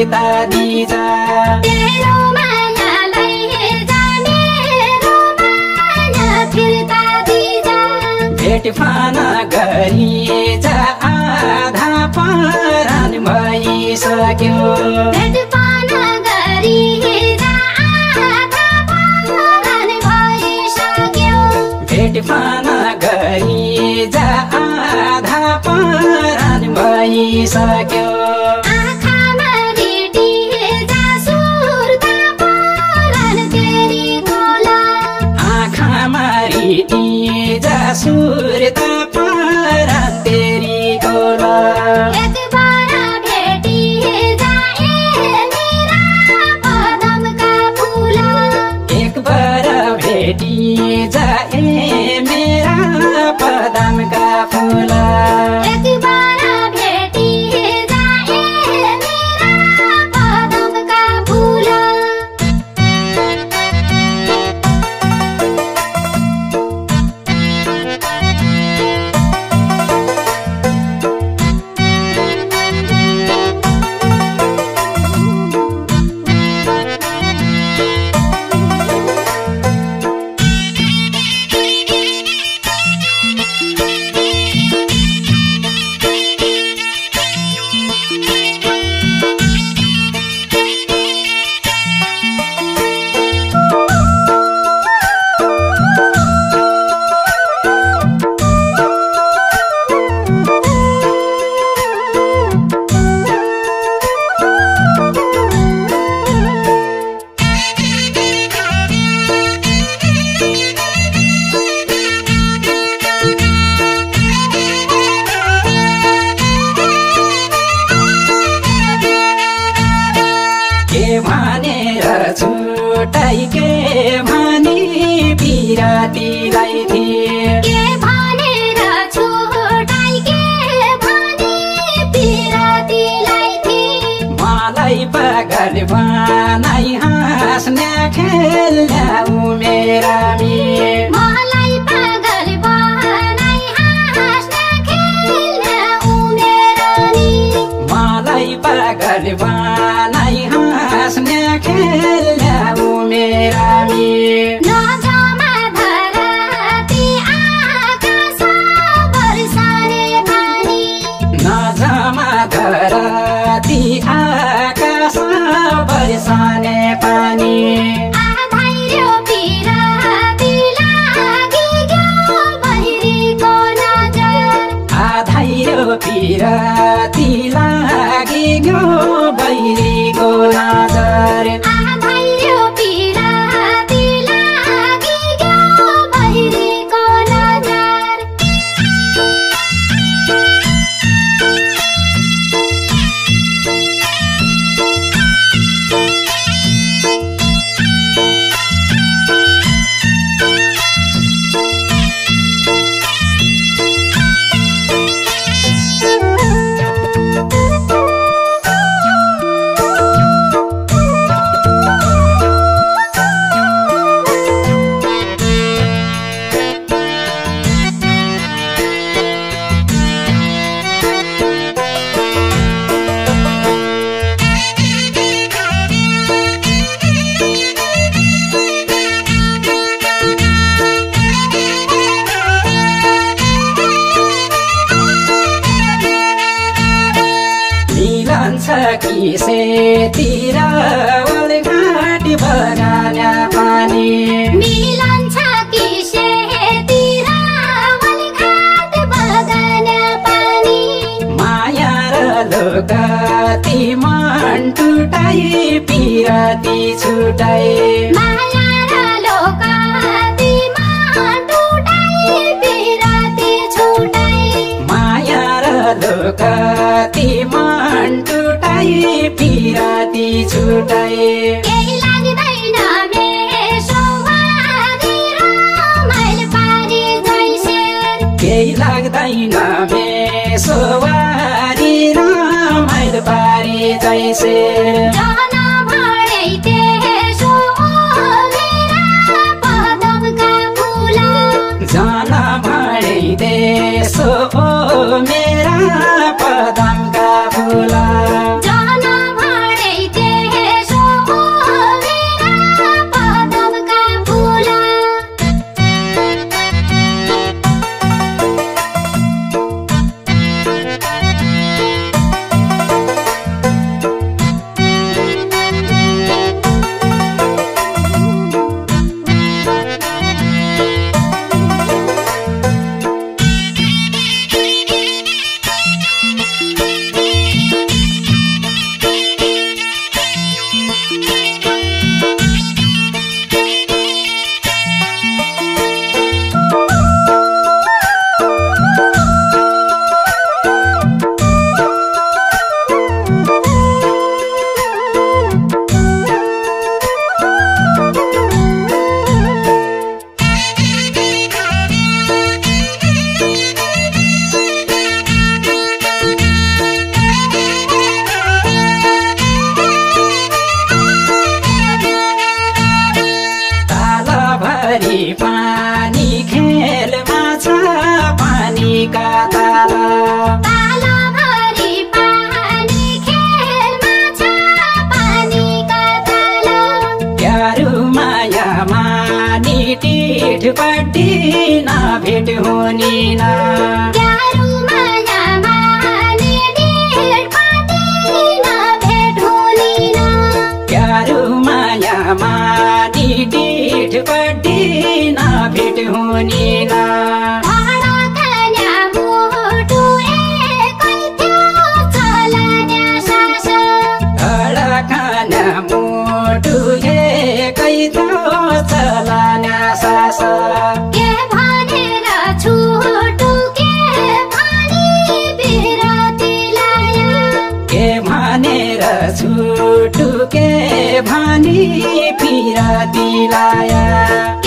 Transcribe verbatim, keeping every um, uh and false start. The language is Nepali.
फिर्ता दिजा तेरो मायालाई हेर्दा मेरो माया फिर्ता दिजा भेट फान गरी जा आधा परान भइसक्यो भेट फान गरी जा आधा परान भइसक्यो भेट फान गरी जा आधा परान भइसक्यो आँखामा रेटी जा सुर्ता परान तेरी कोला आँखामा रेटी जा सुर्ता परान तेरी कोला एक बार भेटी जा ए मेरा पदमका फुला एक बार भेटी जा ए मेरा पदमका फुला एक बार भेटी जा ए मेरा पदमका फुला के भनेर छुटाई के भनी पिरातीलाई थिए के भनेर छुटाई के भनी पिरातीलाई थिए मलाई पागल बनाई हाँस्ने खेल्ने उमेरामी मलाई पागल बनाई हाँस्न खेल्न उमेरानी मलाई पागल बनाई हाँस्ने खेल्ने उमेरामी नजमा धरती आकाश बर्साने पानी नजमा धरती आकाश बर्साने पानी आधाइरो पिराती लागि गयो बहिरीको नजर आधाइरो पिराती लागि गयो बहिरीको नजर आधाइरो पिराती लागि गयो बहिरीको नजर किसे तिरावल घाटी बगाना पानी मिलन छ किसे तिरावल घाट बगाना पानी माया र लोकती मन टुटाई पिराती छुटाई माया र लोकती मन टुटाई पिराती छुटाई माया र लोकती मन टुटाई पिराती छुटाई केही लाग्दैन मेसो वारी रमाइल पारी जैसे केही लाग्दैन मेसो वारी रमाइल पारी जैसे जन भरै त्यसो मेरा पदमका फुला जन भरै त्यसो मेरा पदमका फुला जन भरै पट्टी ना भेट हुने ना क्यारो मायामा नि डेढ पाटी ना भेट हुने ना क्यारो मायामा नि डेढ पट्टी ना भेट हुने ना धडकन्या मुटु एकै थियो चलन्या सास धडकन्या मुटु एकै थियो चलन्या सास के भनेर छुटु के भनी बिरती लाया के भनेर छुटु के भनी पिरा दिलाया